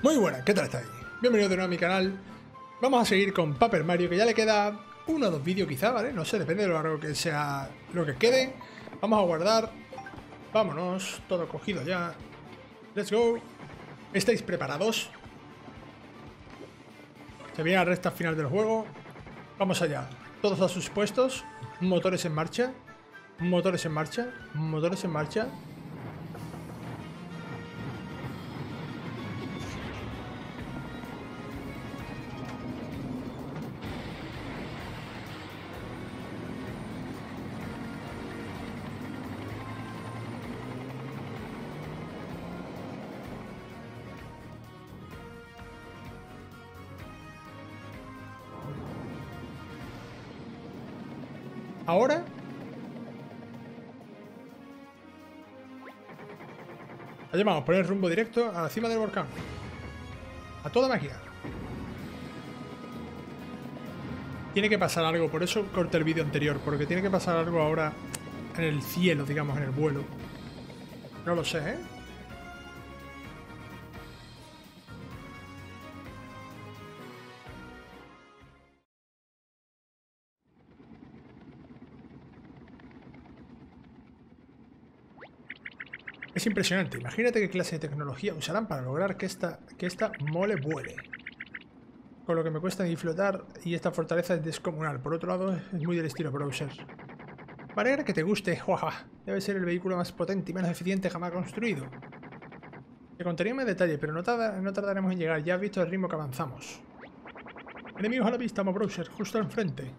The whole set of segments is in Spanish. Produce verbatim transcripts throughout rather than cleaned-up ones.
Muy buenas, ¿qué tal estáis? Bienvenidos de nuevo a mi canal. Vamos a seguir con Paper Mario, que ya le queda uno o dos vídeos quizá, ¿vale? No sé, depende de lo largo que sea lo que quede. Vamos a guardar. Vámonos, todo cogido ya. Let's go. ¿Estáis preparados? Se viene la recta final del juego. Vamos allá. Todos a sus puestos. Motores en marcha. Motores en marcha. Motores en marcha. Ahora allá vamos, poner rumbo directo a la cima del volcán. A toda máquina. Tiene que pasar algo, por eso corté el vídeo anterior, porque tiene que pasar algo ahora en el cielo, digamos, en el vuelo. No lo sé, ¿eh? Es impresionante. Imagínate qué clase de tecnología usarán para lograr que esta, que esta mole vuele. Con lo que me cuesta disfrutar, y esta fortaleza es descomunal. Por otro lado, es muy del estilo Browser. Me alegra que te guste, jaja. Debe ser el vehículo más potente y menos eficiente jamás construido. Te contaría más detalle, pero no, tarda, no tardaremos en llegar. Ya has visto el ritmo que avanzamos. Enemigos a la vista, Mo Browser, justo al frente.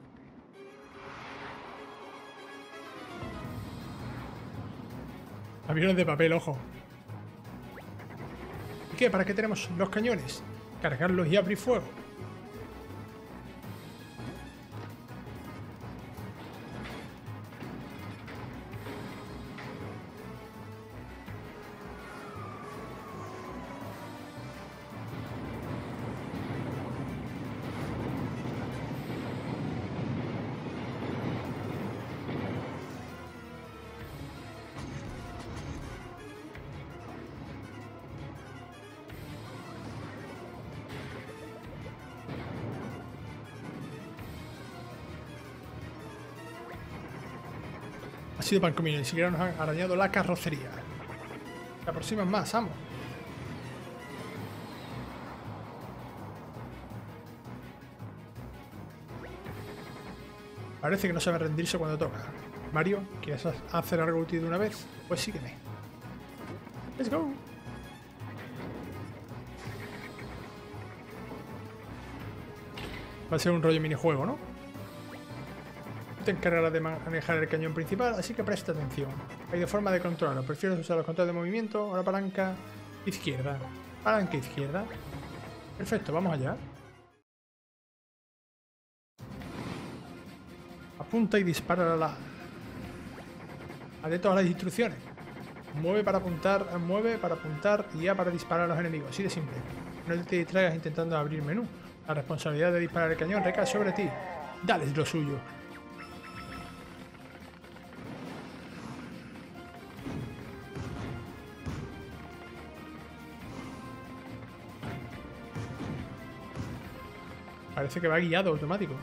Aviones de papel, ojo. ¿Y qué? ¿Para qué tenemos los cañones? Cargarlos y abrir fuego. Ha sido pan comido, ni siquiera nos han arañado la carrocería. Se aproximan más, amo. Parece que no sabe rendirse cuando toca. Mario, ¿quieres hacer algo útil de una vez? Pues sígueme. Let's go. Va a ser un rollo minijuego, ¿no? Te encargarás de manejar el cañón principal, así que presta atención. Hay dos formas de controlarlo. ¿Prefieres usar los controles de movimiento o la palanca izquierda? Palanca izquierda. Perfecto, vamos allá. Apunta y dispara a la... Atento a las instrucciones. Mueve para apuntar, mueve para apuntar y A para disparar a los enemigos. Así de simple. No te distraigas intentando abrir menú. La responsabilidad de disparar el cañón recae sobre ti. Dale lo suyo. Parece que va guiado automático.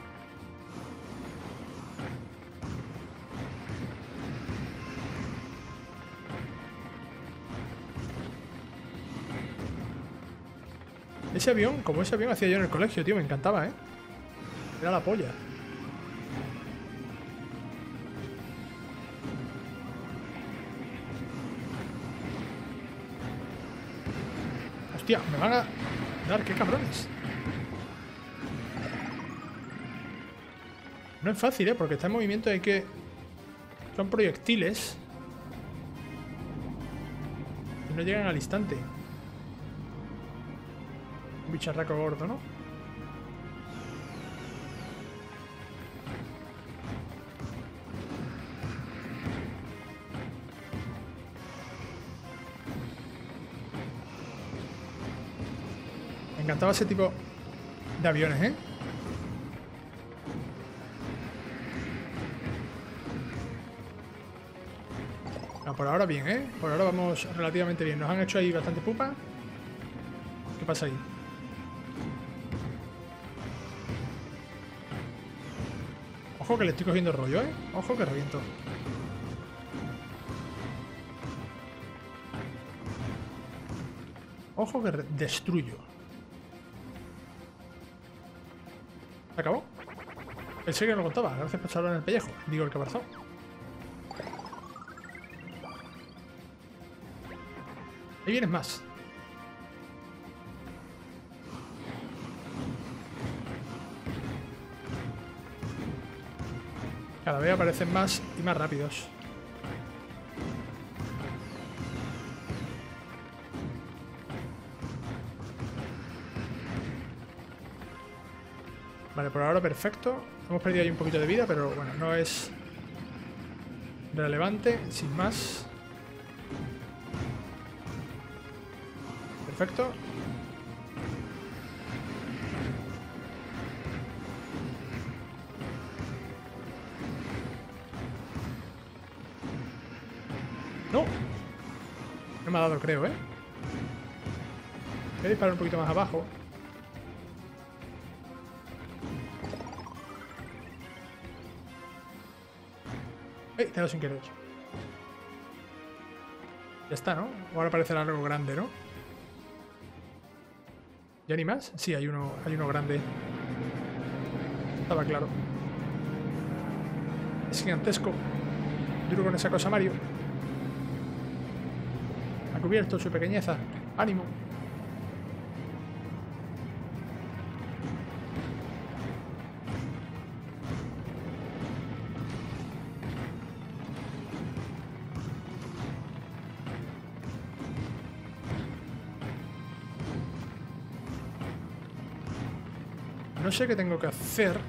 Ese avión, como ese avión hacía yo en el colegio, tío, me encantaba, ¿eh? Era la polla. Hostia, me van a dar, qué cabrones. No es fácil, ¿eh? Porque está en movimiento, hay que... Son proyectiles. Y no llegan al instante. Un bicharraco gordo, ¿no? Me encantaba ese tipo de aviones, ¿eh? No, por ahora bien, ¿eh? Por ahora vamos relativamente bien. Nos han hecho ahí bastante pupa. pasa ahí? Ojo que le estoy cogiendo el rollo, ¿eh? Ojo que reviento. Ojo que destruyo. ¿Se acabó? Pensé que no lo contaba. Gracias por echarlo en el pellejo. Digo el caparazón. Ahí vienes más. Cada vez aparecen más y más rápidos. Vale, por ahora perfecto. Hemos perdido ahí un poquito de vida, pero bueno, no es relevante, sin más. Perfecto. No. No me ha dado, creo, ¿eh? Voy a disparar un poquito más abajo. ¡Ey! Te he dado sin querer. Ya está, ¿no? Ahora parecerá algo grande, ¿no? ¿Ya ni más? Sí, hay uno, hay uno grande. Estaba claro. Es gigantesco. Duro con esa cosa, Mario. Ha cubierto su pequeñeza. ¡Ánimo! No sé qué tengo que hacer.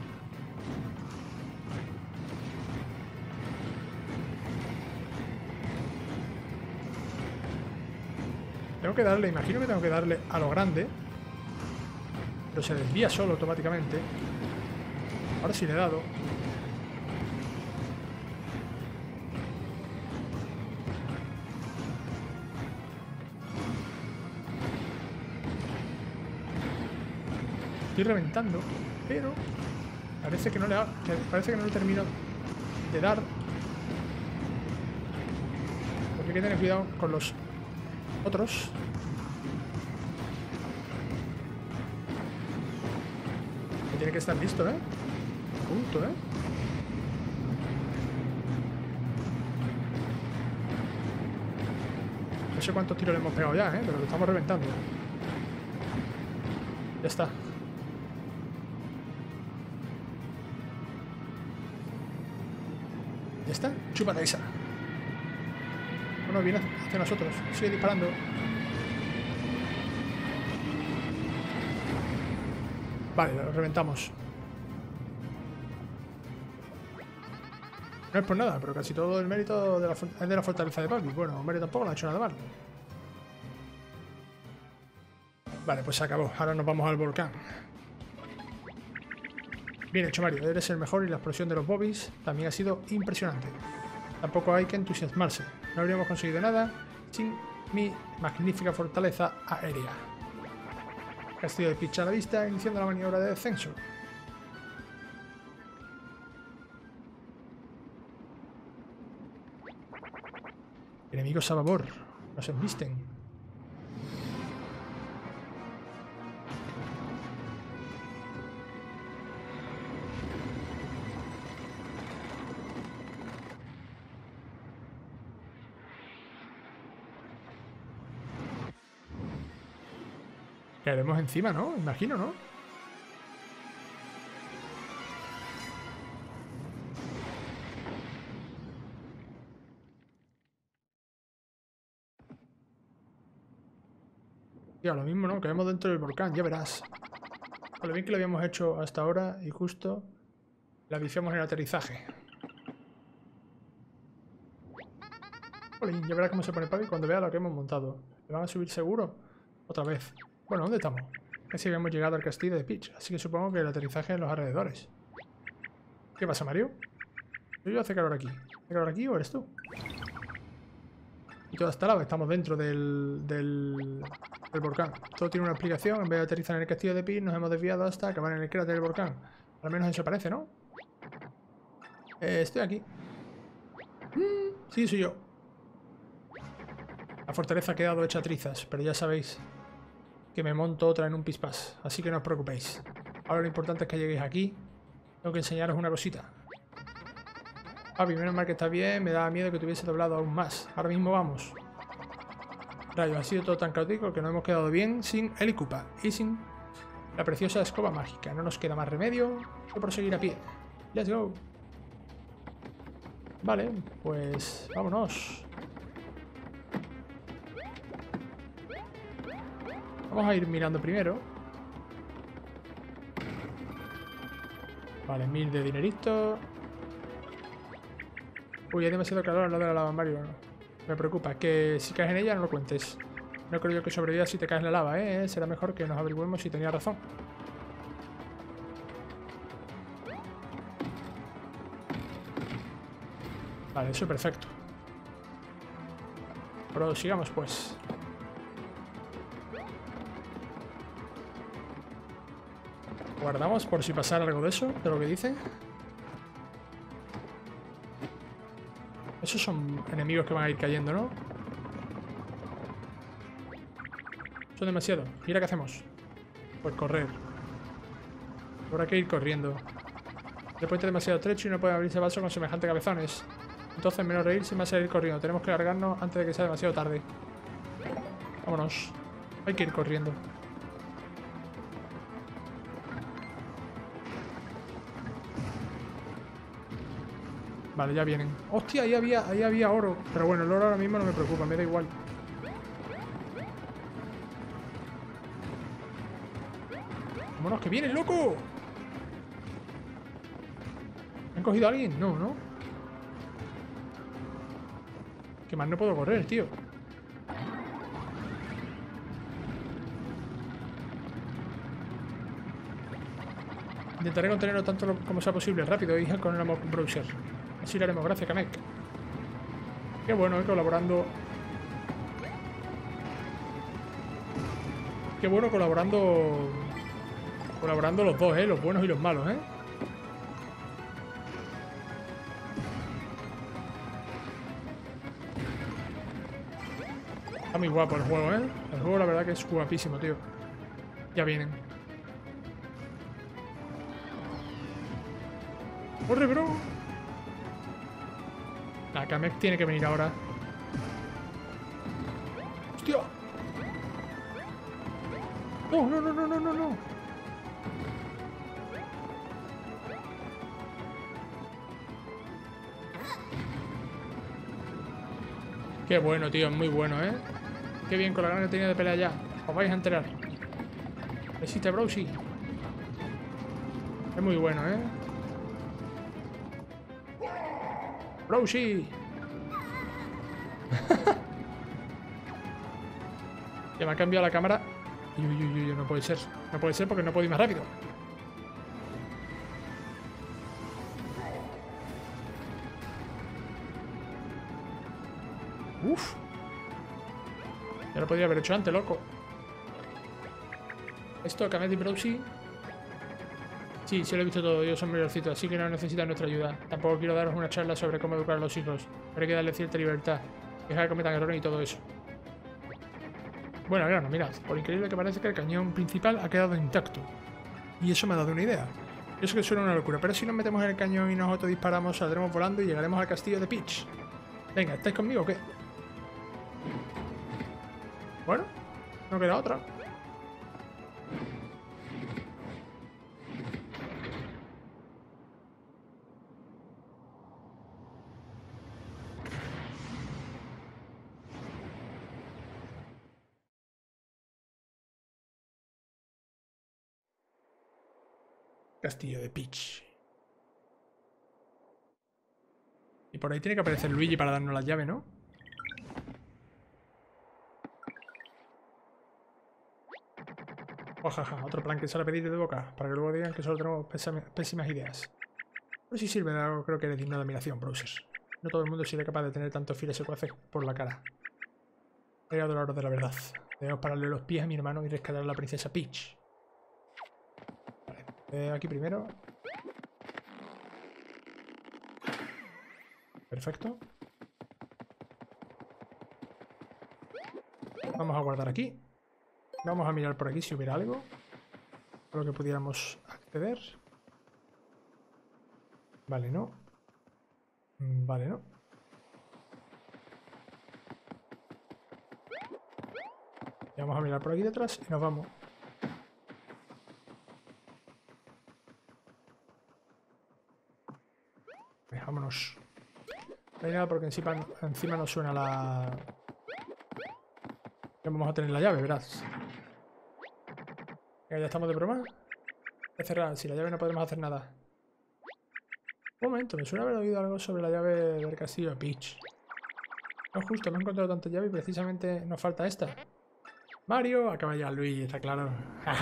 Tengo que darle, imagino que tengo que darle a lo grande. Pero se desvía solo automáticamente. Ahora sí le he dado. Estoy reventando, pero parece que no le ha, que parece que no le termino de dar, porque hay que tener cuidado con los otros. Que tiene que estar listo, ¿eh? Punto, ¿eh? No sé cuántos tiros le hemos pegado ya, ¿eh? Pero lo estamos reventando. Ya está. Ya está, chúpate esa. Bueno, viene hacia nosotros. Sigue disparando. Vale, lo reventamos. No es por nada, pero casi todo el mérito de la, es de la fortaleza de Papi. Bueno, Mario tampoco no ha hecho nada mal. Vale, pues se acabó. Ahora nos vamos al volcán. Bien hecho, Mario. Eres el mejor y la explosión de los Bobbies también ha sido impresionante. Tampoco hay que entusiasmarse. No habríamos conseguido nada sin mi magnífica fortaleza aérea. Castillo de Peach a la vista, iniciando la maniobra de descenso. Enemigos a babor. Nos embisten. Caeremos encima, ¿no? Imagino, ¿no? Ya, lo mismo, ¿no? Caemos dentro del volcán, ya verás. Con lo bien que lo habíamos hecho hasta ahora y justo la viciamos en el aterrizaje. Jolín, ya verás cómo se pone Papi cuando vea lo que hemos montado. ¿Le van a subir seguro? Otra vez. Bueno, ¿dónde estamos? Casi habíamos llegado al castillo de Peach, así que supongo que el aterrizaje en los alrededores. ¿Qué pasa, Mario? ¿Yo hace calor aquí? ¿Hace calor aquí o eres tú? Y toda esta lava, estamos dentro del... del... El volcán. Todo tiene una explicación. En vez de aterrizar en el castillo de Peach, nos hemos desviado hasta acabar en el cráter del volcán. Al menos eso parece, ¿no? Eh, estoy aquí. Mm, sí, soy yo. La fortaleza ha quedado hecha trizas, pero ya sabéis que me monto otra en un pispás, así que no os preocupéis. Ahora lo importante es que lleguéis aquí. Tengo que enseñaros una cosita. Papi, menos mal que está bien, me daba miedo que te hubiese doblado aún más. Ahora mismo vamos. Rayos, ha sido todo tan caótico que nos hemos quedado bien sin el Koopa y sin la preciosa escoba mágica. No nos queda más remedio que proseguir a pie. Let's go. Vale, pues vámonos. Vamos a ir mirando primero. Vale, mil de dinerito. Uy, hay demasiado calor al lado de la lava, Mario. Me preocupa, que si caes en ella no lo cuentes. No creo yo que sobrevivas si te caes en la lava, ¿eh? Será mejor que nos averigüemos si tenía razón. Vale, eso es perfecto. Pero sigamos pues. Guardamos por si pasara algo de eso, de lo que dicen. Esos son enemigos que van a ir cayendo, ¿no? Son demasiado. Mira qué hacemos. Pues correr. Habrá que ir corriendo. El puente es demasiado estrecho y no puede abrirse paso con semejante cabezones. Entonces menos reírse y más ir corriendo. Tenemos que largarnos antes de que sea demasiado tarde. Vámonos. Hay que ir corriendo. Vale, ya vienen. ¡Hostia! Ahí había, ahí había oro. Pero bueno, el oro ahora mismo no me preocupa, me da igual. ¡Vámonos, que vienen, loco! ¿Han cogido a alguien? No, ¿no? Que más no puedo correr, tío. Intentaré contenerlo tanto como sea posible. Rápido, hija, con el amor browser. Así lo haremos. Gracias, Kamek. Qué bueno, eh, colaborando. Qué bueno colaborando. Colaborando los dos, eh. Los buenos y los malos, eh. Está muy guapo el juego, eh. El juego la verdad que es guapísimo, tío. Ya vienen. ¡Corre, bro! La Kamek tiene que venir ahora. ¡Hostia! ¡No, no, no, no, no, no, no! Qué bueno, tío, es muy bueno, ¿eh? Qué bien con la gana que tenía de pelea ya. Os vais a enterar. ¿Existe Browsy? Es muy bueno, ¿eh? ¡Browsy! Ya me ha cambiado la cámara. Uy, uy, uy, uy, no puede ser. No puede ser porque no puedo ir más rápido. Uf. Ya lo podría haber hecho antes, loco. Esto, Kamek y Browsy. Sí, sí lo he visto todo. Ellos son mayorcitos, así que no necesitan nuestra ayuda. Tampoco quiero daros una charla sobre cómo educar a los hijos. Pero hay que darle cierta libertad. Dejar que cometan errores y todo eso. Bueno, al grano, mirad. Por increíble que parece que el cañón principal ha quedado intacto. Y eso me ha dado una idea. Yo sé que suena una locura, pero si nos metemos en el cañón y nos autodisparamos, saldremos volando y llegaremos al castillo de Peach. Venga, ¿estáis conmigo o qué? Bueno, no queda otra. Castillo de Peach. Y por ahí tiene que aparecer Luigi para darnos la llave, ¿no? Ojaja, otro plan que sale a pedir de boca, para que luego digan que solo tenemos pésimas ideas. Pero si sirve de algo, creo que eres digno de admiración, Browser. No todo el mundo sería capaz de tener tantos fieles secuaces por la cara. He llegado la hora de la verdad. Debemos pararle los pies a mi hermano y rescatar a la princesa Peach. Vale. Eh, aquí primero. Perfecto. Vamos a guardar aquí. Vamos a mirar por aquí si hubiera algo a lo que pudiéramos acceder. Vale, no. Vale, no. Y vamos a mirar por aquí detrás y nos vamos. Vale, vámonos. No hay nada porque encima, encima nos suena la... Ya vamos a tener la llave, verás. Ya estamos de broma. Es cerrar. Sin la llave no podemos hacer nada. Un momento, me suena haber oído algo sobre la llave del castillo de Peach. No, justo, me he encontrado tantas llaves y precisamente nos falta esta. Mario, acaba ya Luigi, está claro.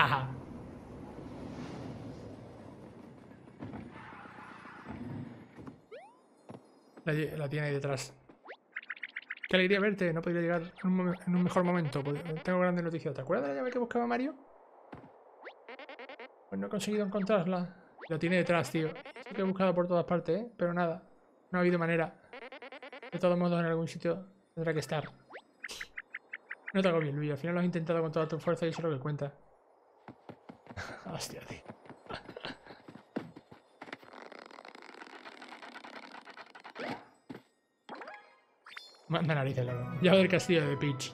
la, la tiene ahí detrás. Qué alegría verte, no podría llegar en un, en un mejor momento. Tengo grandes noticias. ¿Te acuerdas de la llave que buscaba Mario? Pues no he conseguido encontrarla. La tiene detrás, tío. Sí que he buscado por todas partes, ¿eh? Pero nada. No ha habido manera. De todos modos, en algún sitio tendrá que estar. No te hago bien, Luis. Al final lo has intentado con toda tu fuerza y eso es lo que cuenta. Hostia, tío. Manda narices, loco. Llave del castillo de Peach.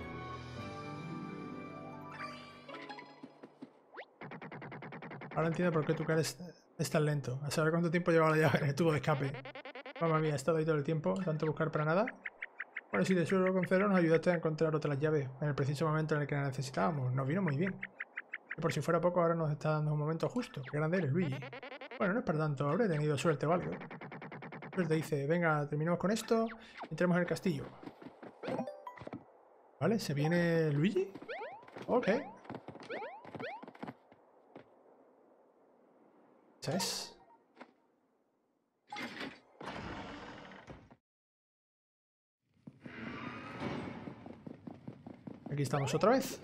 Ahora entiendo por qué tu cara es, es tan lento. A saber cuánto tiempo llevaba la llave en el tubo de escape. Mamma mía, he estado ahí todo el tiempo. Tanto buscar para nada. Bueno, si te suelo conceder, nos ayudaste a encontrar otras llaves en el preciso momento en el que las necesitábamos. Nos vino muy bien. Y por si fuera poco, ahora nos está dando un momento justo. Qué grande eres, Luigi. Bueno, no es para tanto. Habré tenido suerte o algo. Suerte dice, venga, terminamos con esto y entremos en el castillo. Vale, ¿se viene Luigi? Ok. Esa es. Aquí estamos otra vez.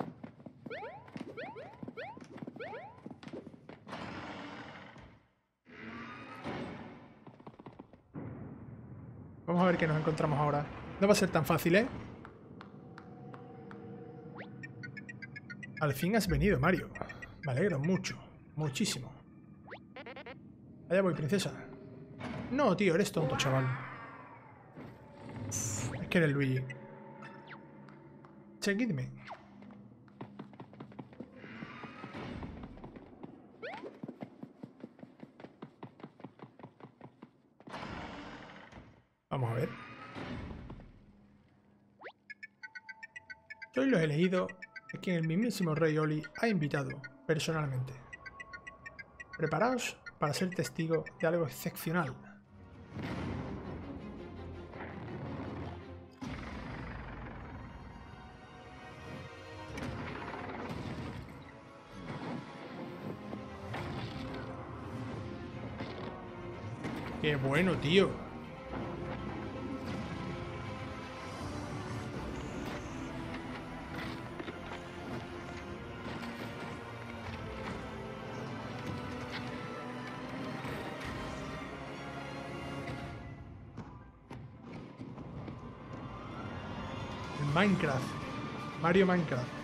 Vamos a ver qué nos encontramos ahora. No va a ser tan fácil, ¿eh? Al fin has venido, Mario. Me alegro mucho. Muchísimo. Allá voy, princesa. No, tío, eres tonto, chaval. Uf, es que eres Luigi. Seguidme. Vamos a ver. Soy los elegidos a quien el mismísimo Rey Oli ha invitado personalmente. Preparaos para ser testigo de algo excepcional. ¡Qué bueno, tío! Minecraft. Mario Minecraft.